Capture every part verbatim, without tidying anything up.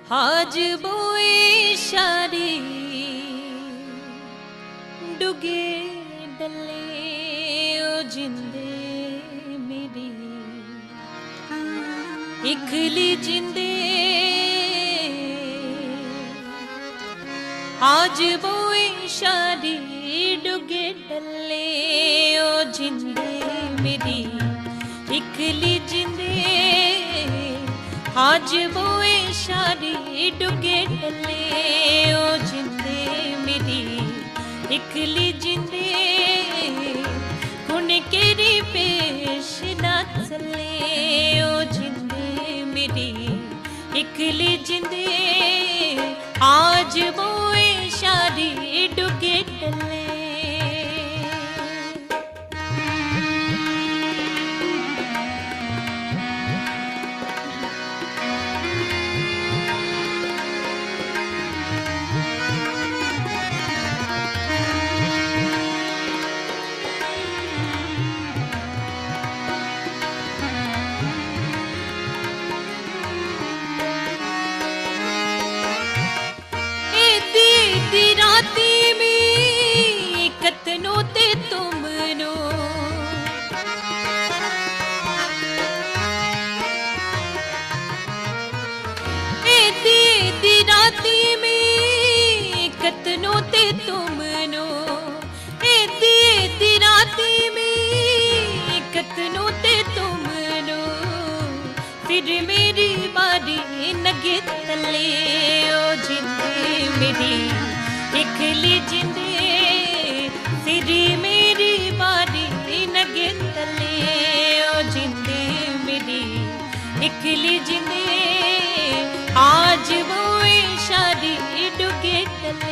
आज बोए शारी डुगे डले ओ जिंदे मेरी इखली जिंदे आज बोए शारी डुगे डले ओ जिंदे मेरी इखली जिंदे आज बोए शारी डुगे डले ओ जिंदे मेरी इखली जिंदे हुन केरी पेश ना चले ओ जिंदे मेरी इखली जिंदे आज बोए शारी डुगे डले। फिर मेरी बारी नगे तले ओ जिंदे मेरी इखली जिंदे फिर मेरी बारी नगे तले ओ जिंदे मेरी इखली जिंदे आज बोए शारी डुगे डले।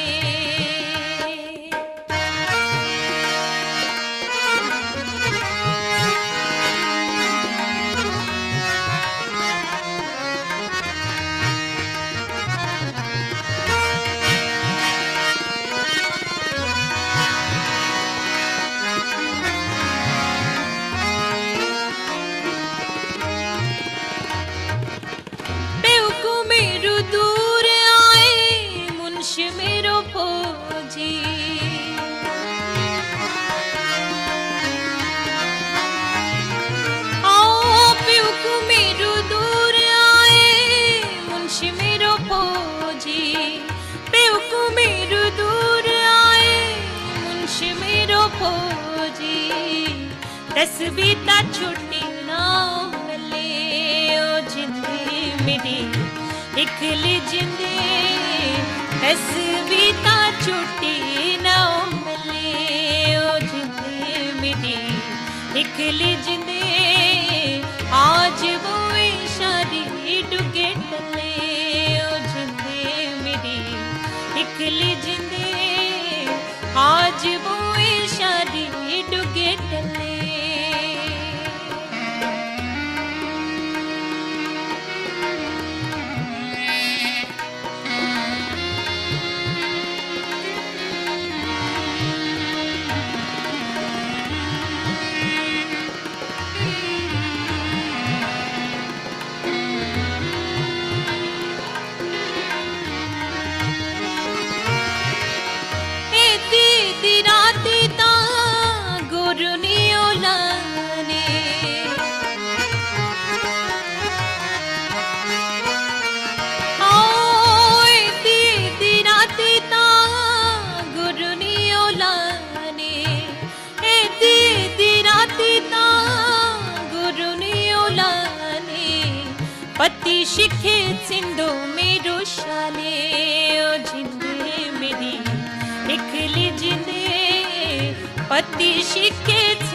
तस्वीता छुट्टी ना मिले ओ जिंदे मेरी इखली जिंदे तस्वीता छुट्टी ना मिले ओ जिंदे मेरी इखली जिंदे आज बोए शारी डुगे डले ओ जिंदे मेरी इखली जिंदे आज बोए शारी डुगे डले। पति शिखे सिंधु मेरो शाले ओ जिंदे मेरी इखली जिंदे पति शिखे